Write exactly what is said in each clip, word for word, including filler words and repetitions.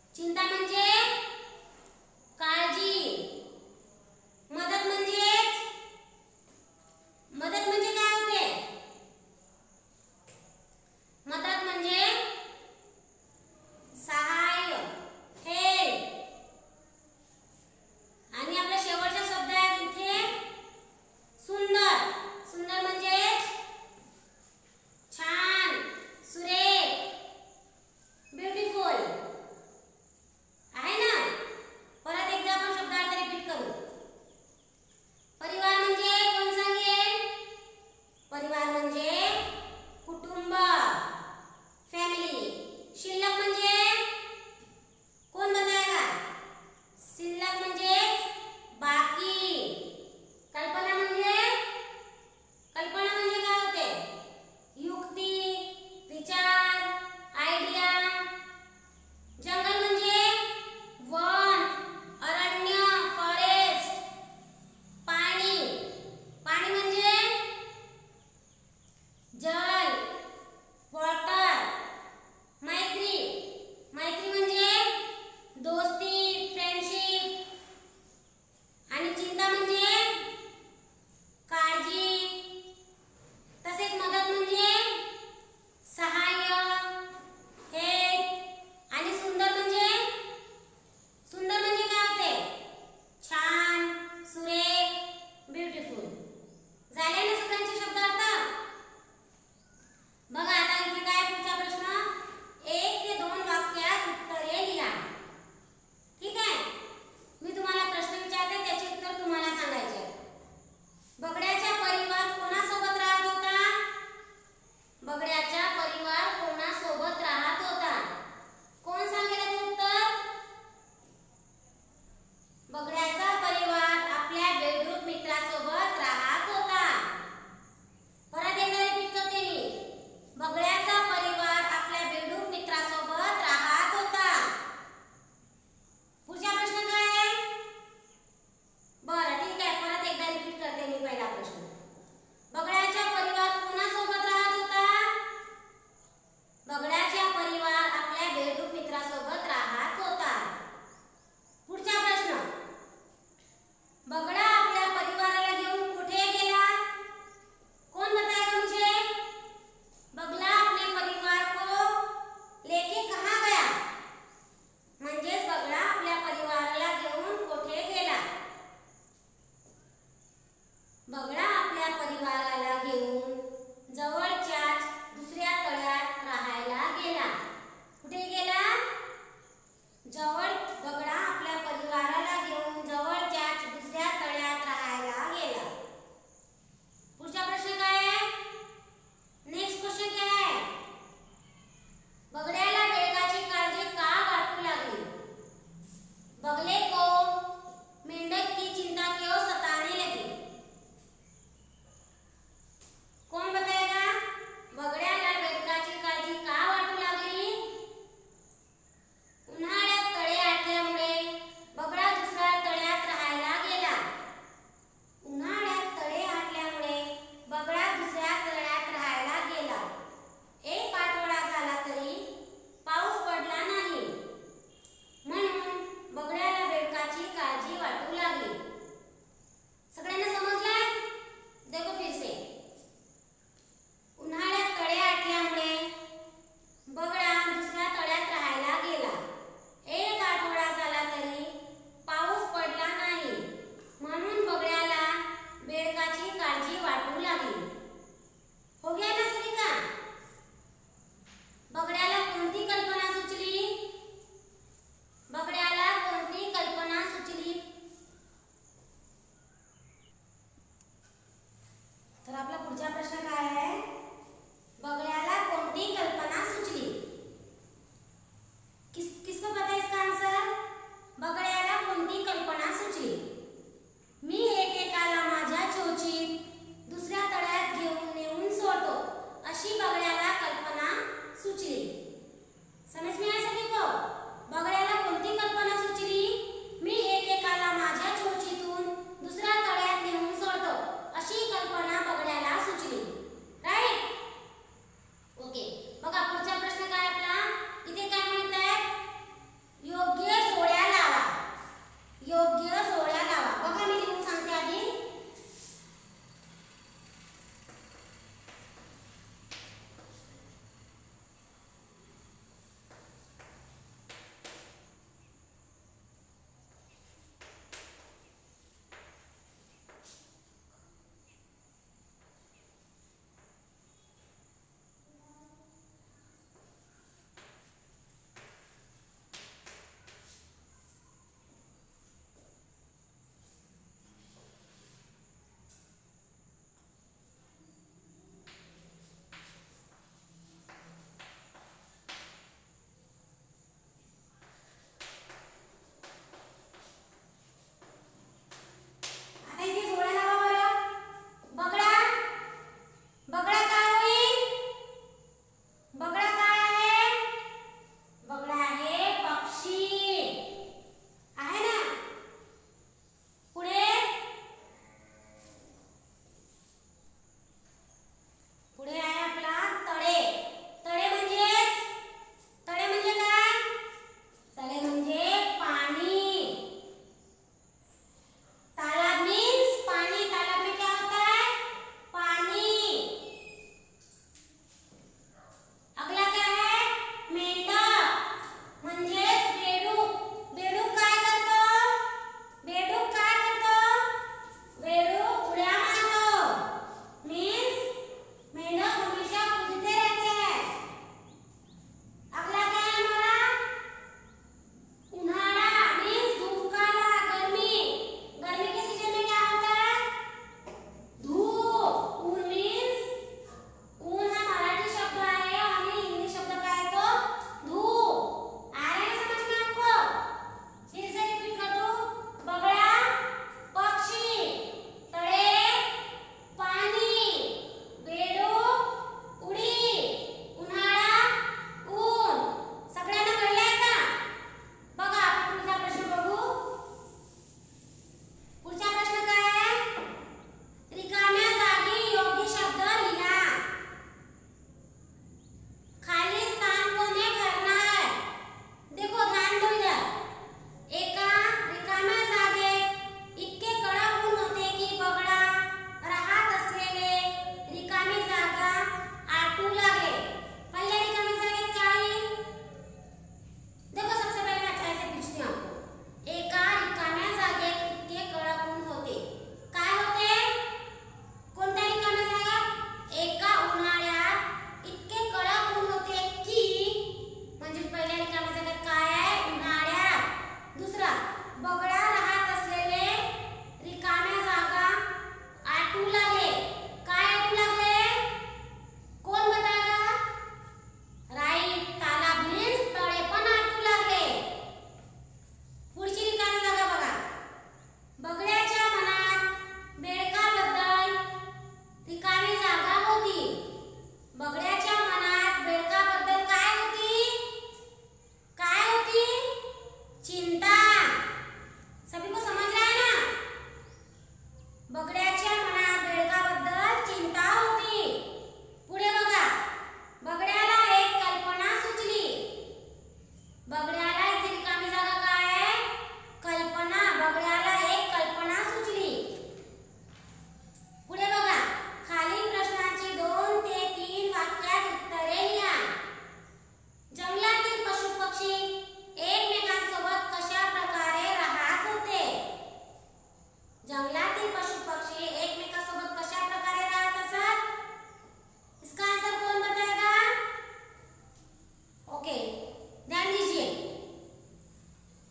चिंता म्हणजे काळजी. मदत म्हणजे मदत म्हणजे काय होते? मदत म्हणजे सहाय्य, हेल्प. आणि आपला शेवटचा शब्द आहे इथे सुंदर. सुंदर म्हणजे छान, सुरेख, ब्युटिफुल. आहे ना? परत एकदा आपण शब्दार्थ रिपीट करू. परिवार म्हणजे कोण सांगेल? परिवार म्हणजे कुटुंब, फॅमिली. शिल्लक म्हणजे कोण बताएगा? शिल्लक म्हणजे बाकी. कल्पना म्हणजे कल्पना म्हणजे काय होते? युक्ती, विचार, आयडिया. जंगल म्हणजे वन, अरण्य, फॉरेस्ट. पाणी. पाणी म्हणजे जल, वॉटर. मैत्री. मैत्री म्हणजे दोस्ती, फ्रेंडशिप. आणि चिंता म्हणजे काळजी. तसेच मदत म्हणजे सहाय्य, हेल्प. आणि सुंदर म्हणजे सुंदर म्हणजे काय होते? छान, सुरेख, ब्युटिफुल. झाले ना सगळ्यांचे शब्दार्थ? बघा आता इथे काय पुढचा प्रश्न, एक ते दोन वाक्यात उत्तरे लिहा. ठीक आहे? मी तुम्हाला प्रश्न विचारते, त्याचे उत्तर तुम्हाला सांगायचे. बगड्याचा परिवार कोणासोबत राहत होता? बगड्याचा परिवार कोणासोबत राहत होता? कोण सांगेल याचे उत्तर? बगड्याचा परिवार आपल्या बेडूक मित्रासोबत राहत होता. परत एकदा रिपीट करते मी. बगड्याचा परिवार आपल्या बेडूक मित्रासोबत राहत होता. पुढचा प्रश्न काय आहे? बरं ठीक आहे, परत एकदा रिपीट करते मी पहिला प्रश्न. बगड्याचा परिवार कोणासोबत राहत होता? बगड्याचा परिवार आपल्या बेडूक मित्रासोबत राहत होता. पुढचा प्रश्न, बगडा आपल्या परिवाराला घेऊन कुठे गेला? कौन बताएगा मुझे? बगला अपने परिवार को लेके कहाँ गया? म्हणजेच बगडा आपल्या परिवाराला घेऊन कुठे गेला? बगडा आपल्या परिवाराला घेऊन जवळच्याच दुसऱ्या तळ्यात राहायला गेला. कुठे गेला? जवळ. बगडा आपल्या परिवाराला घेऊन जवळच्याच दुसऱ्या तळ्यात राहायला गेला. पुढचा प्रश्न काय आहे? नेक्स्ट क्वेश्चन क्या है? बगड्याला बेडकाची काळजी का वाटू लागली? बगले को मेंढक की चिंता क्यों सताने लगी? कौन बताएगा? बगड्याला बेडकाची काळजी का वाटू लागली? उन्हाळ्यात तळे आटले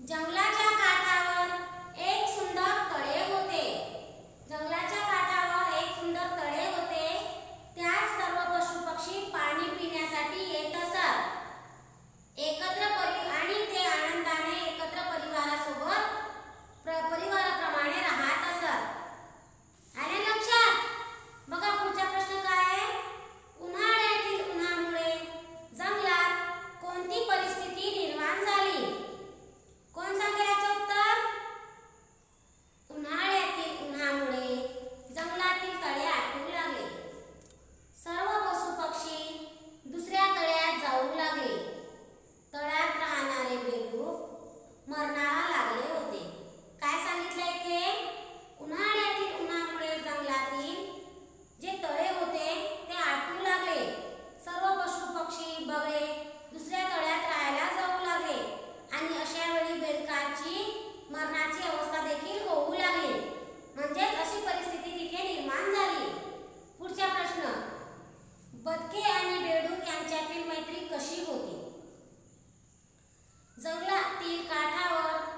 जंगलाच्या काठावर एक सुंदर तळे होते. जंगलाच्या काठावर एक सुंदर तळे होते. त्यात सर्व पशुपक्षी पाणी पिण्यासाठी येत असत. एकत्र परि आणि ते आनंदाने एकत्र परिवारासोबत परिवाराप्रमाणे राहत असत. आले लक्षात? बघा पुढचा प्रश्न काय आहे? उन्हाळ्यातील उन्हामुळे जंगलात कोणती परिस्थिती निर्माण झाली? कोण सांगेल याचं उत्तर? उन्हाळ्यातील उन्हामुळे जंगलातील तळे आटू लागले. सर्व पशुपक्षी दुसऱ्या तळ्यात जाऊ लागले. तळ्यात राहणारे बेडूक मरणाला लागले होते. काय सांगितलंय इथे? उन्हाळ्यातील उन्हामुळे जंगलातील जे तळे होते ते आटू लागले. सर्व पशुपक्षी बगळे दुसऱ्या तळ्यात राहायला जाऊ लागले आणि अशा वेळी बेडकाची मरणाची अवस्था देखील होऊ लागली. म्हणजेच अशी परिस्थिती तिथे निर्माण झाली. पुढचा प्रश्न, बदके आणि बेडूक यांच्यातील मैत्री कशी होती? जंगलातील काठावर